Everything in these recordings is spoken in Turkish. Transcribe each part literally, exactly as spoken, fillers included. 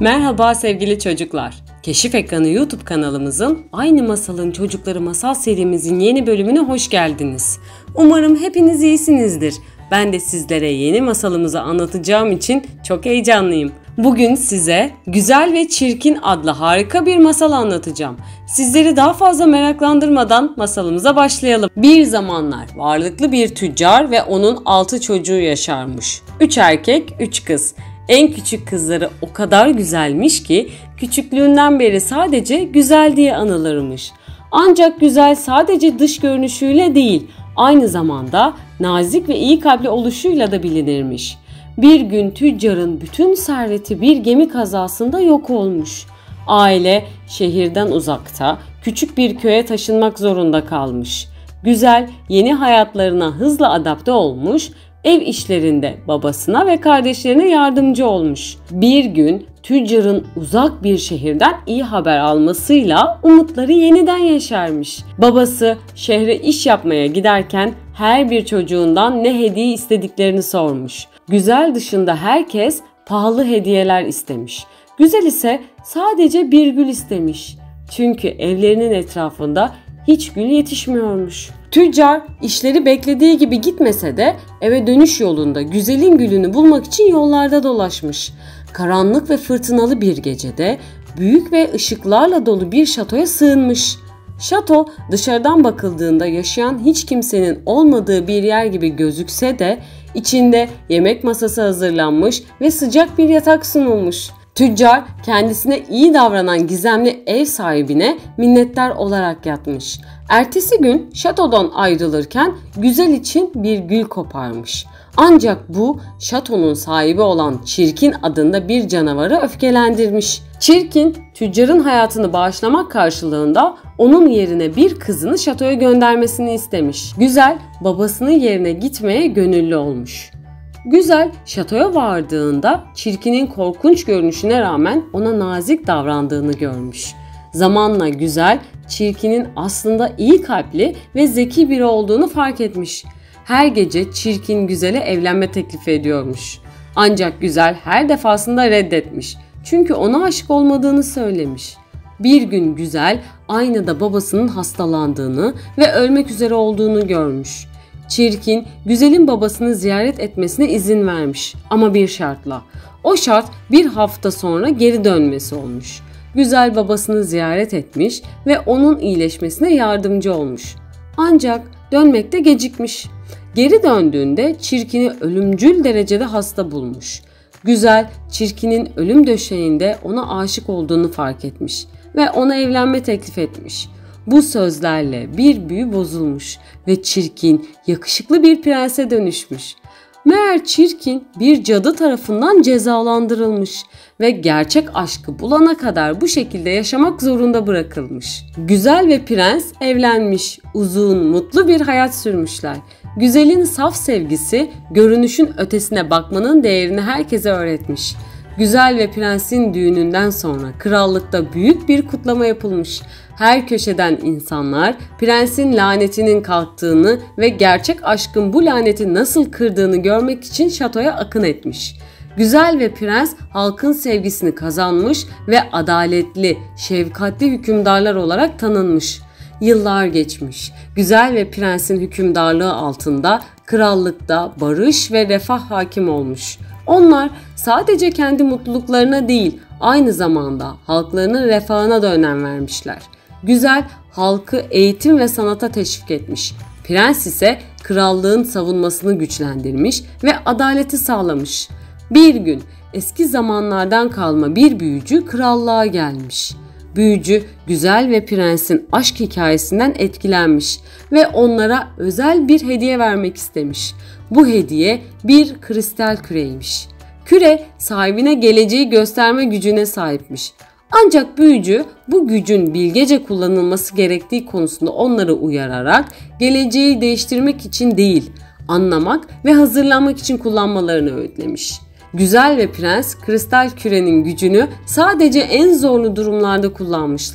Merhaba sevgili çocuklar. Keşif Ekranı YouTube kanalımızın Aynı Masalın Çocukları Masal serimizin yeni bölümüne hoş geldiniz. Umarım hepiniz iyisinizdir. Ben de sizlere yeni masalımızı anlatacağım için çok heyecanlıyım. Bugün size Güzel ve Çirkin adlı harika bir masal anlatacağım. Sizleri daha fazla meraklandırmadan masalımıza başlayalım. Bir zamanlar varlıklı bir tüccar ve onun altı çocuğu yaşarmış. Üç erkek, üç kız. En küçük kızları o kadar güzelmiş ki küçüklüğünden beri sadece güzel diye anılırmış. Ancak güzel sadece dış görünüşüyle değil, aynı zamanda nazik ve iyi kalpli oluşuyla da bilinirmiş. Bir gün tüccarın bütün serveti bir gemi kazasında yok olmuş. Aile şehirden uzakta küçük bir köye taşınmak zorunda kalmış. Güzel yeni hayatlarına hızla adapte olmuş, ev işlerinde babasına ve kardeşlerine yardımcı olmuş. Bir gün tüccarın uzak bir şehirden iyi haber almasıyla umutları yeniden yeşermiş. Babası şehre iş yapmaya giderken her bir çocuğundan ne hediye istediklerini sormuş. Güzel dışında herkes pahalı hediyeler istemiş. Güzel ise sadece bir gül istemiş. Çünkü evlerinin etrafında hiç gül yetişmiyormuş. Tüccar işleri beklediği gibi gitmese de eve dönüş yolunda güzelin gülünü bulmak için yollarda dolaşmış. Karanlık ve fırtınalı bir gecede büyük ve ışıklarla dolu bir şatoya sığınmış. Şato dışarıdan bakıldığında yaşayan hiç kimsenin olmadığı bir yer gibi gözükse de içinde yemek masası hazırlanmış ve sıcak bir yatak sunulmuş. Tüccar kendisine iyi davranan gizemli ev sahibine minnettar olarak yatmış. Ertesi gün şatodan ayrılırken güzel için bir gül koparmış. Ancak bu şatonun sahibi olan Çirkin adında bir canavarı öfkelendirmiş. Çirkin tüccarın hayatını bağışlamak karşılığında onun yerine bir kızını şatoya göndermesini istemiş. Güzel babasının yerine gitmeye gönüllü olmuş. Güzel şatoya vardığında Çirkin'in korkunç görünüşüne rağmen ona nazik davrandığını görmüş. Zamanla Güzel, Çirkin'in aslında iyi kalpli ve zeki biri olduğunu fark etmiş. Her gece Çirkin Güzel'e evlenme teklifi ediyormuş. Ancak Güzel her defasında reddetmiş. Çünkü ona aşık olmadığını söylemiş. Bir gün Güzel aynada babasının hastalandığını ve ölmek üzere olduğunu görmüş. Çirkin, Güzel'in babasını ziyaret etmesine izin vermiş ama bir şartla. O şart bir hafta sonra geri dönmesi olmuş. Güzel babasını ziyaret etmiş ve onun iyileşmesine yardımcı olmuş. Ancak dönmekte gecikmiş. Geri döndüğünde Çirkin'i ölümcül derecede hasta bulmuş. Güzel, Çirkin'in ölüm döşeğinde ona aşık olduğunu fark etmiş ve ona evlenme teklif etmiş. Bu sözlerle bir büyü bozulmuş ve Çirkin yakışıklı bir prense dönüşmüş. Meğer Çirkin bir cadı tarafından cezalandırılmış ve gerçek aşkı bulana kadar bu şekilde yaşamak zorunda bırakılmış. Güzel ve prens evlenmiş, uzun, mutlu bir hayat sürmüşler. Güzel'in saf sevgisi görünüşün ötesine bakmanın değerini herkese öğretmiş. Güzel ve prensin düğününden sonra krallıkta büyük bir kutlama yapılmış. Her köşeden insanlar prensin lanetinin kalktığını ve gerçek aşkın bu laneti nasıl kırdığını görmek için şatoya akın etmiş. Güzel ve prens halkın sevgisini kazanmış ve adaletli, şefkatli hükümdarlar olarak tanınmış. Yıllar geçmiş. Güzel ve prensin hükümdarlığı altında krallıkta barış ve refah hakim olmuş. Onlar sadece kendi mutluluklarına değil, aynı zamanda halklarının refahına da önem vermişler. Güzel, halkı eğitim ve sanata teşvik etmiş. Prens ise krallığın savunmasını güçlendirmiş ve adaleti sağlamış. Bir gün eski zamanlardan kalma bir büyücü krallığa gelmiş. Büyücü Güzel ve prensin aşk hikayesinden etkilenmiş ve onlara özel bir hediye vermek istemiş. Bu hediye bir kristal küreymiş. Küre sahibine geleceği gösterme gücüne sahipmiş. Ancak büyücü bu gücün bilgece kullanılması gerektiği konusunda onları uyararak geleceği değiştirmek için değil, anlamak ve hazırlanmak için kullanmalarını öğütlemiş. Güzel ve prens kristal kürenin gücünü sadece en zorlu durumlarda kullanmışlar.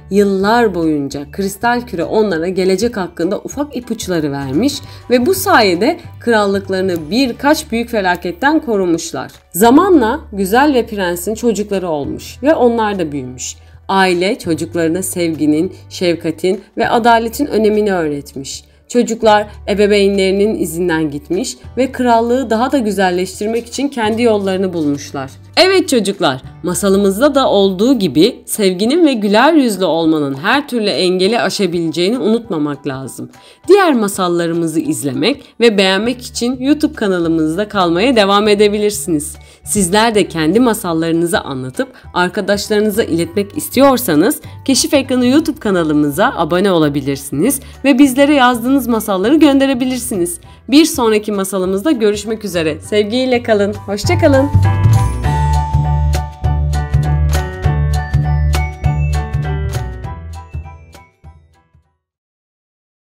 yıllar boyunca kristal küre onlara gelecek hakkında ufak ipuçları vermiş ve bu sayede krallıklarını birkaç büyük felaketten korumuşlar. Zamanla güzel ve prensin çocukları olmuş ve onlar da büyümüş. Aile çocuklarına sevginin, şefkatin ve adaletin önemini öğretmiş. Çocuklar ebeveynlerinin izinden gitmiş ve krallığı daha da güzelleştirmek için kendi yollarını bulmuşlar. Evet çocuklar, masalımızda da olduğu gibi sevginin ve güler yüzlü olmanın her türlü engeli aşabileceğini unutmamak lazım. Diğer masallarımızı izlemek ve beğenmek için YouTube kanalımızda kalmaya devam edebilirsiniz. Sizler de kendi masallarınızı anlatıp arkadaşlarınıza iletmek istiyorsanız Keşif Ekranı YouTube kanalımıza abone olabilirsiniz ve bizlere yazdığınız masalları gönderebilirsiniz. Bir sonraki masalımızda görüşmek üzere. Sevgiyle kalın. Hoşça kalın.